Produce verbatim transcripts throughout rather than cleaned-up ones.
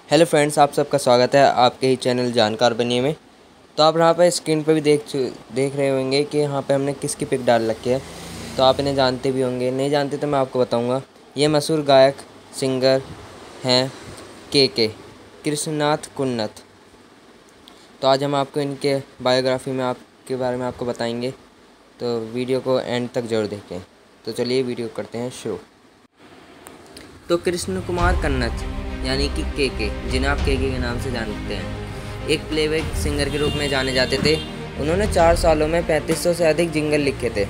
Hello friends, आप सबका स्वागत है आपके ही चैनल जानकार बनिए में। तो आप यहाँ पे स्क्रीन पे भी देख देख रहे होंगे कि यहाँ पे हमने किसकी पिक डाल रखी है। तो आप इन्हें जानते भी होंगे, नहीं जानते तो मैं आपको बताऊँगा। ये मशहूर गायक सिंगर हैं के के कृष्णनाथ कुन्नत। तो आज हम आपको इनके बायोग्राफी में आपके बारे में आपको बताएंगे, तो वीडियो को एंड तक जरूर देखें। तो चलिए वीडियो करते हैं शुरू। तो कृष्ण कुमार कन्नत यानी कि के के, जिन्हें आप के के के नाम से जानते हैं, एक प्लेबैक सिंगर के रूप में जाने जाते थे। उन्होंने चार सालों में पैंतीस सौ से अधिक जिंगल लिखे थे।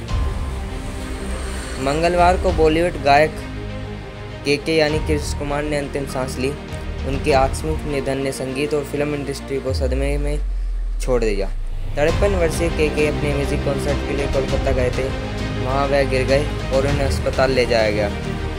मंगलवार को बॉलीवुड गायक के के यानी कृष्ण कुमार ने अंतिम सांस ली। उनके आकस्मिक निधन ने संगीत और फिल्म इंडस्ट्री को सदमे में छोड़ दिया। तिरपन वर्षीय के के अपने म्यूजिक कॉन्सर्ट के लिए कोलकाता गए थे। वहाँ वह गिर गए और उन्हें अस्पताल ले जाया गया,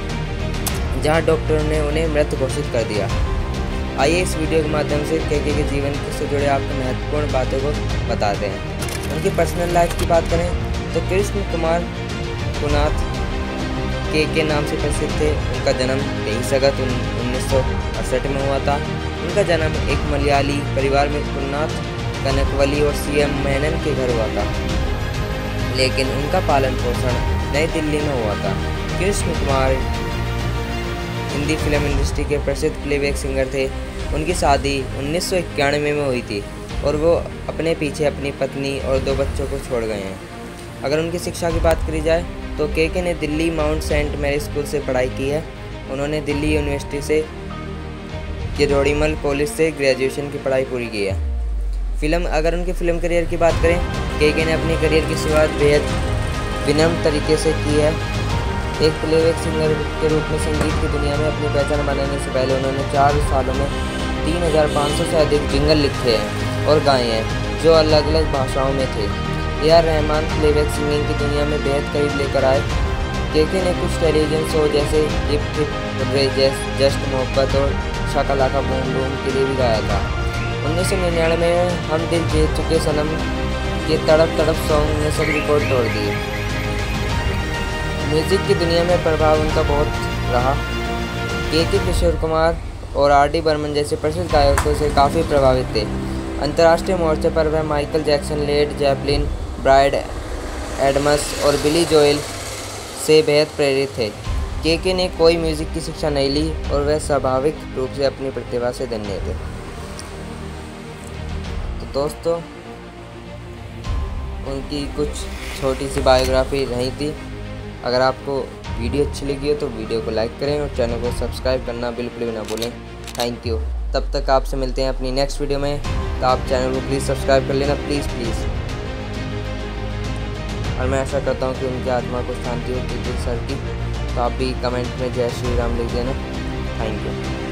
जहां डॉक्टरों ने उन्हें मृत घोषित कर दिया। आइए इस वीडियो के माध्यम से के के के जीवन से जुड़े आपको महत्वपूर्ण बातों को बताते हैं। उनकी पर्सनल लाइफ की बात करें तो कृष्ण कुमार कुन्नत के के नाम से प्रसिद्ध थे। उनका जन्म तेईस अगस्त उन्नीस सौ अड़सठ में हुआ था। उनका जन्म एक मलयाली परिवार में कुन्नत कनकवली और सी एम मेनन के घर हुआ था, लेकिन उनका पालन पोषण नई दिल्ली में हुआ था। कृष्ण कुमार हिंदी फिल्म इंडस्ट्री के प्रसिद्ध प्लेबैक सिंगर थे। उनकी शादी उन्नीस सौ इक्यानवे में हुई थी और वो अपने पीछे अपनी पत्नी और दो बच्चों को छोड़ गए हैं। अगर उनकी शिक्षा की बात करी जाए तो के के ने Delhi mount saint Mary school से पढ़ाई की है। उन्होंने दिल्ली यूनिवर्सिटी से किरोड़ीमल कॉलेज से ग्रेजुएशन की पढ़ाई पूरी की है। फिल्म अगर उनके फिल्म करियर की बात करें, के के ने अपने करियर की शुरुआत बेहद विनम्र तरीके से की है। एक प्लेबैक सिंगर के रूप में संगीत की दुनिया में अपनी पहचान बनाने से पहले उन्होंने चार सालों में तीन हज़ार पाँच सौ से अधिक जिंगल लिखे हैं और गाए हैं, जो अलग अलग भाषाओं में थे। ए आर रहमान प्लेबैक सिंगिंग की दुनिया में बेहद करीब लेकर आए। के के ने कुछ टेलीविजन शो जैसे hip hip hooray just Mohabbat और शाका लाका बूम बूम के लिए भी गाया था। उन्नीस सौ निन्यानवे में हम दिल जीत चुके सनम के तड़प तड़प सॉन्ग ने सब रिकॉर्ड तोड़ दिए। म्यूजिक की दुनिया में प्रभाव उनका बहुत रहा। के के किशोर कुमार और आर डी बर्मन जैसे प्रसिद्ध गायकों से काफ़ी प्रभावित थे। अंतर्राष्ट्रीय मोर्चे पर वह Michael Jackson, Led Zeppelin, Bryan Adams और बिली जोएल से बेहद प्रेरित थे। के के ने कोई म्यूजिक की शिक्षा नहीं ली और वह स्वाभाविक रूप से अपनी प्रतिभा से धन्य थे। तो दोस्तों, उनकी कुछ छोटी सी बायोग्राफी रही थी। अगर आपको वीडियो अच्छी लगी हो तो वीडियो को लाइक करें और चैनल को सब्सक्राइब करना बिल्कुल भी ना भूलें। Thank you. तब तक आपसे मिलते हैं अपनी नेक्स्ट वीडियो में। तो आप चैनल को प्लीज़ सब्सक्राइब कर लेना, प्लीज़ प्लीज़। और मैं ऐसा करता हूँ कि उनकी आत्मा को शांति हो, सर की। तो आप भी कमेंट में जय श्री राम लिख देना। Thank you.